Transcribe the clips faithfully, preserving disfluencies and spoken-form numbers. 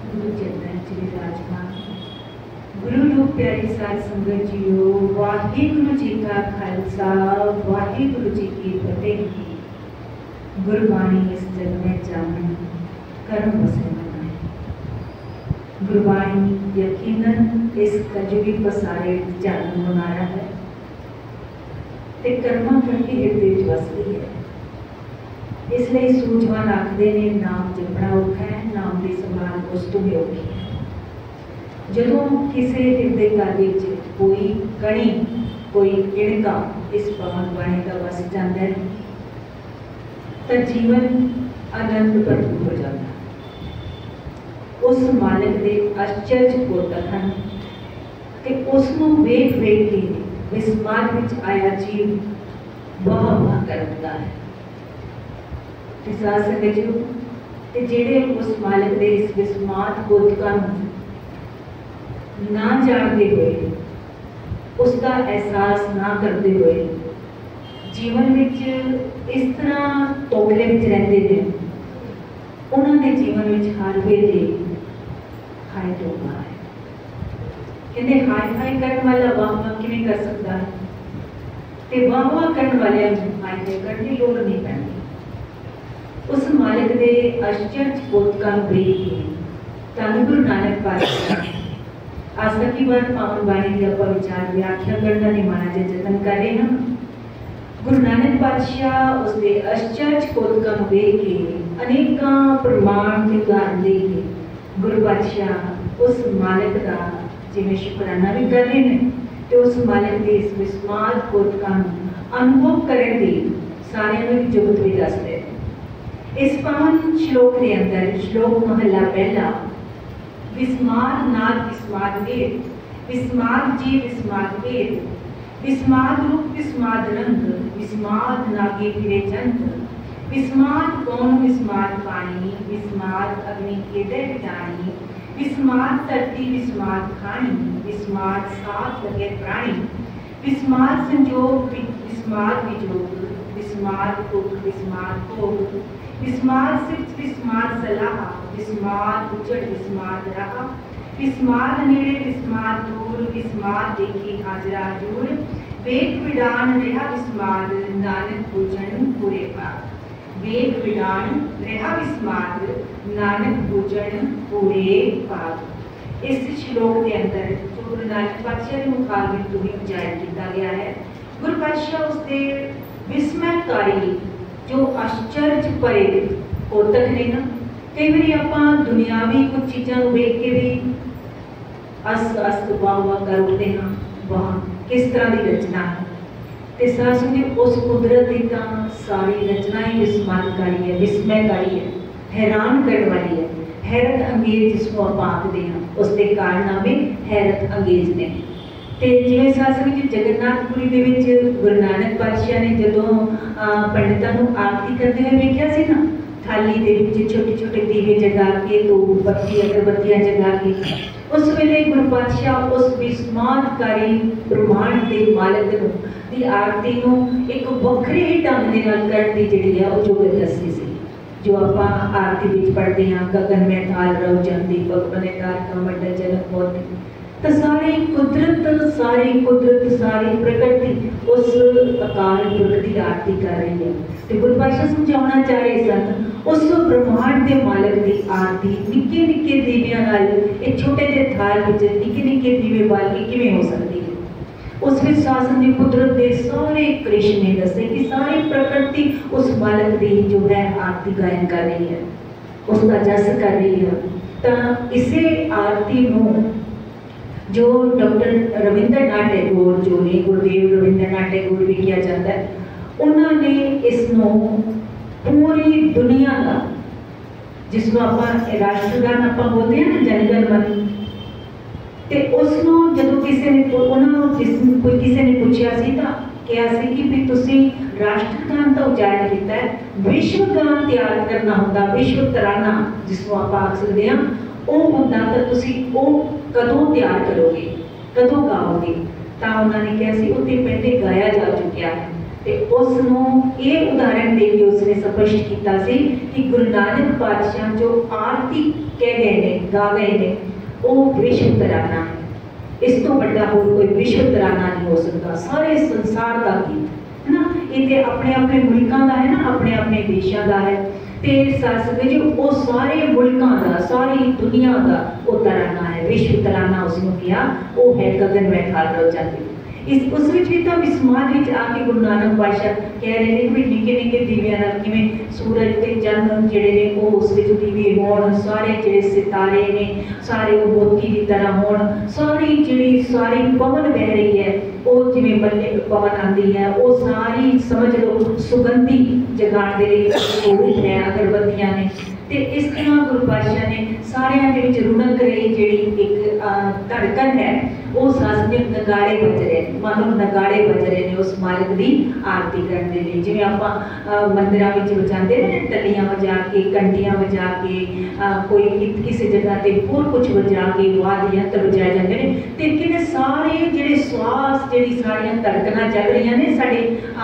गुरु चरणन च विराजमान गुरु रूप प्यारी साध संगत जीओ, वाहिगुरु जी का खालसा वाहिगुरु जी की फतेह। गुरबाणी इस जग में जाने कर्म बसे बनाए। गुरबाणी यकीनन इस कलयुगी पसारे जान बनाया है ते कर्मा करके हृदय च वसदी है। इसलिए सूझवान आखते ने नाम जपना औखा है, नाम की संभाल उस तो भी औखी है। जदों किसी हृदय घर विच कोई कणी कोई इणका इस पावन बाणी का वस जाता है तो जीवन आनंद भरपूर हो जाता है। उस मालिक के आश्चर्य कोतक हैं कि उसनों वेख वेख के विस्माद विच आया जीव वाह वाह करता है। साध संगत जी ते जेड़े उस मालिक दे इस विस्माद कोतका ना जानते हुए उसका एहसास ना करते हुए जीवन विच इस तरह तोखले विच रहते हैं, उन्होंने जीवन विच हर वेले हाय टोका है। कहते हाय हाय करने वाला वाह वाह किवें कर सकता है, ते वाह वाह करने वाले हाय हाय करने की लोड़ नहीं पैंदी। उस मालिक के आश्चर्य कोतका वेख के धन गुरु नानक पातशाह आज तक की बार पावन बाणी की आप विचार व्याख्या करने का निमाना जे जतन कर रहे हैं। गुरु नानक पातशाह उसके आश्चर्य कोतका वेख के अनेक प्रमाण के उदाहरण दे के गुरु पातशाह उस मालिक का जिवें शुकराना भी कर रहे हैं तो उस मालिक के इस विस्माद कोतका अनुभव करने की सारे जुगत भी दस रहे। इस पावन श्लोक के अंदर श्लोक महला पहला विस्माद नाद विस्माद वेद विस्माद जी विस्माद वेद विस्माद रूप विस्माद रंग विस्माद नागे फिरे चंद विस्माद कौन विस्माद पानी विस्माद अग्नि के दे विदानी विस्माद धरती विस्माद खानी विस्माद साथ लगे प्राणी विस्माद संजोग विस्माद विजोग विस्माद दुख विस्माद भोग विस्माद सिर्फ विस्माद सलाह विस्माद उजड़ विस्माद रहा विस्माद नेड़े विस्माद दूर विस्माद देखी हाजरा हजूर वेग विडान रहा विस्माद नानक पूजन पूरे पाप वेग विडान रहा विस्माद नानक पूजन पूरे पाप। इस श्लोक के अंदर जो गुरु नानक पातशाह के मुखारबिन तो भी उजागर किया गया है। गुरु पातशाह उसके विस्मयकारी जो आश्चर्य भरे कोतक ने ना कई बार आप दुनियावी कुछ चीज़ों को वेख के भी अस अस वाह वाह कर उठते हैं, वाह किस तरह की रचना है। तो साथ संगत उस कुदरत की तो सारी रचना ही विस्मयकारी है, विस्मयकारी है, हैरान करने वाली है, हैरत अंगेज जिसको आप आखते हैं उसके कारनामे हैरत अंगेज ने। तो जिवें साध संगत जगन्नाथपुरी दे विच गुरु नानक पातशाह ने जदों पंडितां नूं आरती करते हुए वेख्या सी ना, थाली दे विच छोटे छोटे दीवे जगा के तो बत्ती अगरबत्तियां जगा के उस वेले गुरु पातशाह उस विस्मादकारी ब्रह्मांड के मालिक नूं दी आरती नूं एक वखरे ही ढंग दे नाल करन दी जिहड़ी है वो जोगत दसी सी। जो आप आरती विच पढ़ते हैं गगन में थाल रव जंदी पग बने तार का मंडल जनक मोती, तो सारी कुदरत सारी कुदरत सारी प्रकृति उस अकाल पुरख की आरती कर रही है। तो गुरु पातशाह समझाना चाह रहे सन उस ब्रह्मांड के मालिक की आरती निक्के निक्के दीवियां नाल एक छोटे जे थाल विच निक्के निक्के दीवे बाल के किवें हो सकती है। उस विच शासन की कुदरत के सारे कृष्ण दसे कि सारी प्रकृति उस मालिक की जो है आरती गायन कर रही है, उसका जस कर रही है। तो इसे आरती नूं जो डॉक्टर रविंद्रनाथ टैगोर जो ने गुरुदेव रविंद्रनाथ टैगोर भी किया जाता है, उन्होंने इसनों पूरी दुनिया का जिसको आप राष्ट्रगान आप बोलते हैं ना जनगण मन, ते उसनों जदों किसी ने उन्होंने जिस कोई किसी ने पूछा सी तां कहा सी कि भी तुसीं राष्ट्रगान तो उजागर किया है, विश्व गान तैयार करना होंदा, विश्व तराना जिसको आप आख सकते हैं वो होंदा, तो तुसीं वो कदों तैयार करोगे, कदों गाओगे। तो उन्होंने कहा सी उत्ते पहले गाया जा चुका है। ਤੇ ਉਸ ਨੂੰ ਇਹ ਉਦਾਹरण ਦੇ ਕੇ ਉਸਨੇ ਸਪਸ਼ਟ ਕੀਤਾ ਸੀ ਕਿ ਗੁਰੂ ਨਾਨਕ ਪਾਤਸ਼ਾਹ ਜੋ ਆਰਤੀ ਕਹਿ गए ने गा गए ने वो विश्व तराना है। इस तो बड़ा होर कोई विश्व तराना नहीं हो सकता। सारे संसार का गीत है ना, ये अपने अपने मुल्कों का है ना, अपने अपने देशों का है। ते सासवे जो वो सारे मुल्कों का, सारी दुनिया का वो तराना है, विश्व तराना उसने किया। वो है गगन में खाल रो जाती इस उस विच भी तो समाज विच आके गुरु नानक पातशाह कह रहे हैं कि निके निके दीवियां नाल किवें सूरज ते चंद जिहड़े ने वो उस विच दीवे होण, सारे जिहड़े सितारे ने सारे वो मोती की तरह होण, सारी जिहड़ी सारी पवन बह रही है वो जिवें बल्ले पवन आंदी है, वो सारी समझ लो सुगंधी जगाण दे लई स्वरूप है अगरबत्तियां ने। ते इस तरह गुरु पातशाह ने सारियां दे विच रुणक रही जिहड़ी एक धड़कन है वो सासनिक नगाड़े बज रहे हैं, मानो नगाड़े बज रहे हैं उस मालिक की आरती करने के लिए। जिवें आपां मंदिरां विच बजांदे ने टलियां बजा के, घंटियां बजा के, कोई किसी जगह ते होर कुछ बजा के वाद्य यंत्र बजाए जाते हैं। ते किने सारे जिहड़े श्वास जिहड़ी सारियां धड़कनां चल रही ने साडे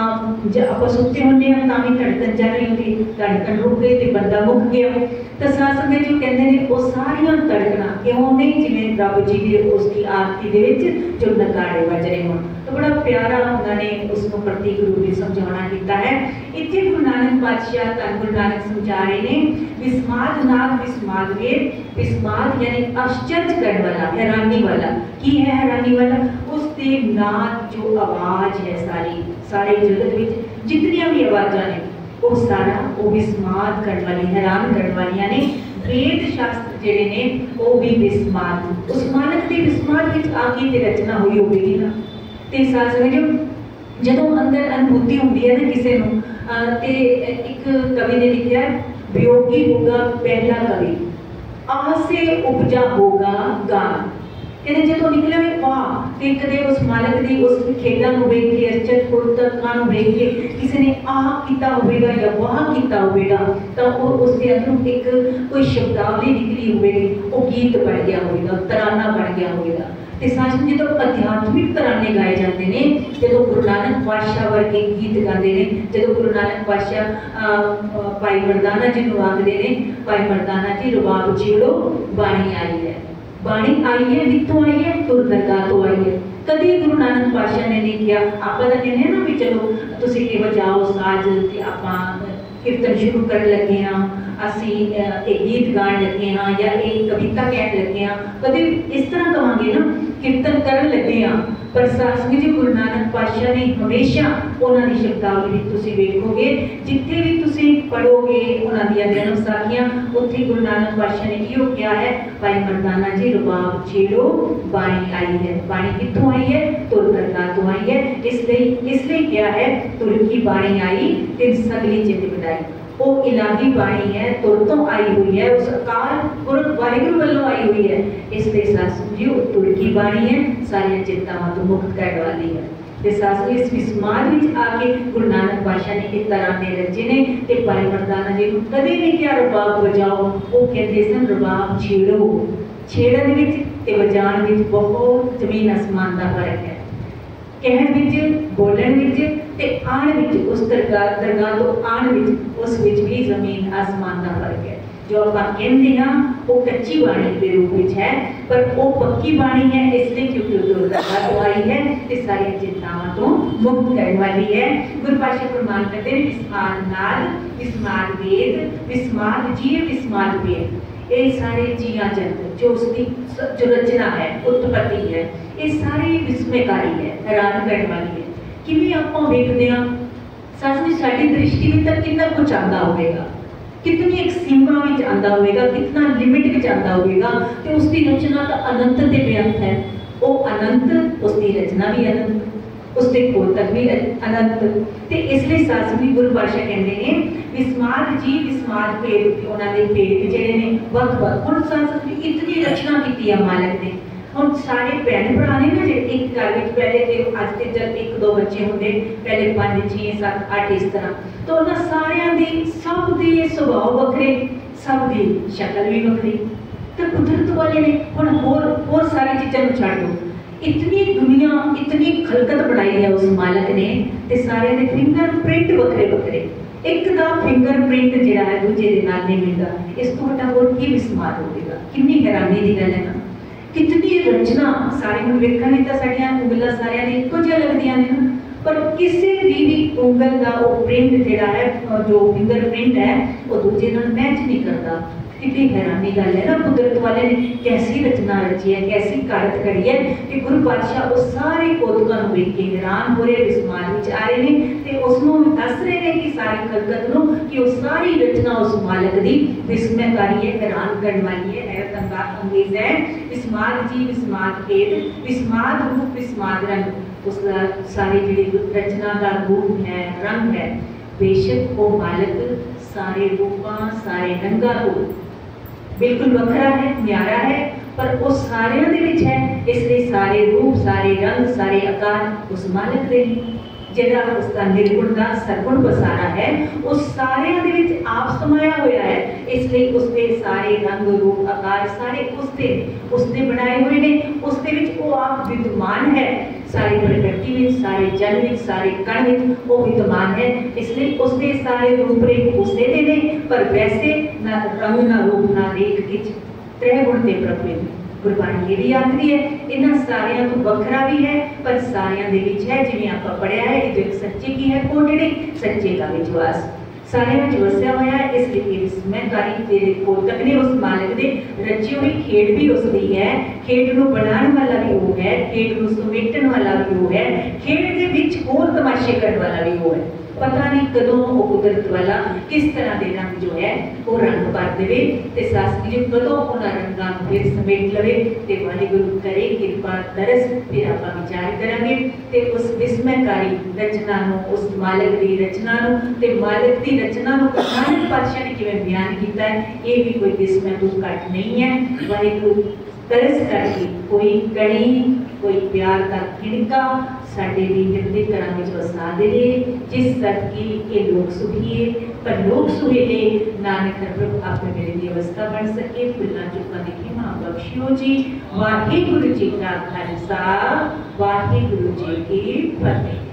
आपां सुत्ते हुंदे हां तां भी धड़कन चल रही होंदी, धड़कन रुक गई ते बंदा मुक गया। तो सासंगे जो कहते हैं वो सारियां धड़कनां क्यों नहीं जिवें रब जी की उसकी आरती दे विच जो नगाड़े बज रहे होण। तो बड़ा प्यारा उन्होंने उसको प्रतीक रूप में समझाना किया है। इतने गुरु नानक पातशाह धन गुरु नानक समझा रहे हैं विस्माद नाद विस्माद वेद, विस्माद यानी आश्चर्य करने वाला, हैरानी वाला। की है हैरानी वाला? उसके नाद जो आवाज है सारी सारे जगत विच जितनियां भी आवाज़ां ने वो सारा वो विस्माद करने वाली, हैरान करने वाली, यानी वेद शास्त्र जिहड़े ने वो भी विस्माद उस मानक के विस्माद विच आके ते रचना हुई होगी ना। ते साथ जो जदों अंदर अनुभूति होंदी है ना किसी नूं ते एक कवि ने लिखा है वियोगी होगा पहला कवि आह से उपजा होगा गान। कहते जो निकले भी वाह कि कदे उस मालिक की उस खेलों को वेख के अरचत कुर्तकां वेख के किसी ने आह किया होगा या वाह किया होगा तो वो उसके अंदर एक कोई शब्दावली निकली होगी, वो गीत बन गया होगा, तराना बन गया होगा। तो सच में जो अध्यात्मिक तराने गाए जाते हैं, जो गुरु नानक पातशाह वर्गे गीत गाते हैं, जो गुरु नानक पातशाह भाई मरदाना जी को आखते हैं भाई मरदाना जी रबाब छेड़ो बाणी आई है, बाणी आई है कितों आई है? तुर दरगाह तो आई है। कभी गुरु नानक पातशाह ने नहीं किया। आप तो कहते हैं ना भी चलो तुसीं ये बजाओ साज ते आपां कीर्तन शुरू कर लगे हाँ, असी एक गीत गाण लगे हाँ या एक कविता कह लगे हाँ, कभी इस तरह कहांगे ना कीर्तन कर लगे हाँ। पर सासंगी जी गुरु नानक पातशाह ने हमेशा उन्होंने शब्दावली तुसीं वेखोगे जिथे भी तुसीं पढ़ोगे उन्होंने दियां जन्म साखियां उत्थे गुरु नानक पातशाह ने इहो किया है भाई मरदाना जी रबाब छेड़ो बाणी आई है। बाणी कित्थों आई है? तुर दरगाह तो आई है। इसलिए इसलिए क्या है तुर की बाणी आई तिन सगली जिंद बनाई। वो इलाही बाणी है, तुर तो आई हुई है, उस अकाल पुरख वाहिगुरु वालों आई हुई है। इसलिए सासू जी तुर की बाणी है, सारियां चिंतावां तो मुक्त करने वाली है। ते सासू इस विस्माद विच आके गुरु नानक पातशाह ने इस तरह दे रचे ने ते भाई मरदाना जी कदे नहीं क्या रबाब बजाओ, वो कहते सन रबाब छेड़ो। छेड़न विच ते बजाण विच बहुत जमीन आसमान का फर्क है। कहण विच बोलण विच ते आण विच उस दरगाह दरगाह तो आण विच उस विच भी जमीन आसमान का फर्क है। जो आप कहते हैं वो कच्ची बाणी के रूप में है, पर वो पक्की बाणी है इसलिए क्योंकि वो दरगाह तो आई है ते सारी चिंतावां तो मुक्त करने वाली है। गुरु पातशाह प्रमाण करते हैं विस्माद नाद विस्माद वेद विस्माद जीव विस्माद वेद। ये सारे जिया जंतु जो उसकी जो रचना है उत्पत्ति है ये सारी विस्मयकारी है, हैरान करने वाली है। किवें आपां वेखदे हां साडी साडी दृष्टि में तक कितना कुछ आंदा होगा, कितनी एक सीमा में आंदा होगा, कितना लिमिट में आंदा होगा। तो उसकी रचना तो अनंत से बेअंत है। वो अनंत उसकी रचना भी अनंत, उसके कोतक भी अनंत। तो इसलिए सासवी गुरु पातशाह कहते हैं विस्माद जी विस्माद भेद उन्होंने भेद जिहड़े ने वख वख हुण सासवी इतनी रचना की है मालिक ने। हम सारे भैन भरा ने ना जो एक घर में पहले तो अज के जब एक दो बच्चे होंगे पहले पाँच छे सत्त अठ इस तरह, तो उन्होंने सारिया की सब के सुभाव वखरे, सब की शक्ल भी वखरी। तो कुदरत वाले ने हुण होर होर सारी चीज़ों छड्ड दो, इतनी दुनिया इतनी खलकत बनाई है उस मालक ने, ते सारे दे फिंगर प्रिंट वखरे वखरे, एक दा फिंगर प्रिंट जिहड़ा है दूजे दे नाल नहीं मिलदा। इस तो वड्डा होर की विस्मार होवेगा। कितनी हैरानी की गल है ना, कितनी रचना। सारे नूं वेखण तां साडीआं उंगलां सारिआं दी इक्को जिहियां लगदियां ने ना, पर किसी दी भी उंगल का वो प्रिंट जिहड़ा है, जो फिंगर प्रिंट है, वो दूजे नाल मैच नहीं करता। कितनी हैरानी गल है ना, कुदरत वाले ने कैसी रचना रची है, कैसी कारत करी है कि गुरु पातशाह वो सारे कौतुकां नूं वेख के हैरान हो रहे, विस्मार विच आ रहे हैं ते उसनूं दस रहे हैं कि सारी खलकत नूं कि वो सारी रचना उस मालक दी विस्मयकारी है, हैरान करने वाली है, हैरत अंगेज है। विस्माद जी विस्माद खेद, विस्माद रूप विस्माद रंग, उसका सारी जिहड़ी रचना का रूप है, रंग है। बेशक वो मालक सारे रूपां सारे रंगां को बिल्कुल वखरा है, न्यारा है, पर वो सारियां दे विच है, इसलिए सारे रूप सारे रंग सारे आकार उस मालक दे जिहड़ा उसका निर्गुण का सरगुण बसारा है, उस सारियां दे विच आप समाया होया है। इसलिए उसके सारे रंग रूप आकार सारे उसके उसने बनाए हुए ने, उसके विच वो आप विद्यमान है। सारी प्रकृति में सारे जल में सारे कण में वो विद्यमान है। इसलिए उसके सारे रूप रेख उसे दे दे, पर वैसे ना रंग ना रूप ना रेख किच त्रै गुण दे प्रभु। गुरबाणी ये भी आखदी है इन्हां सारियां तो वखरा भी है, पर सारियां दे विच है। जिवें आपां पढ़िया है, ये सच्चे की है कोटड़ी, सच्चे का विश्वास सारे में वसिया हुआ है। इसलिए विस्मयकारी तेरे कोतक ने उस मालिक दे रची हुई खेड भी उसकी है। खेड नूं बनाने वाला भी वो है, खेड नूं समेटन वाला भी वो है, खेड दे विच होर तमाशे करने वाला भी वो है। पता नहीं कदों वो कुदरत वाला किस तरह के रंग जो है वो रंग भर देवे ते शास्त्री जी कदों उन्हां रंगां नूं फिर समेट लवे ते वाहिगुरू करे कृपा तरस। फिर आपां विचार करांगे ते उस विस्मयकारी रचना नूं, उस मालिक दी रचना नूं ते मालिक दी रचना नूं नानक पातशाह ने किवें बयान कीता है। ये भी कोई विस्मय तो घट नहीं है। वाहिगुरू तरस करके कोई कड़ी कोई प्यार का खिड़का साडे भी हिरदे घरां विच वसा देवे, जिस सदके ये लोग सुखीए पर लोग सुहेले नानक प्रभु आपे मेरे दी अवस्था बन सके। फुल्लां चुक्कां दी खिमा बख्शियो जी। वाहिगुरू जी का खालसा, वाहिगुरू जी की फतेह।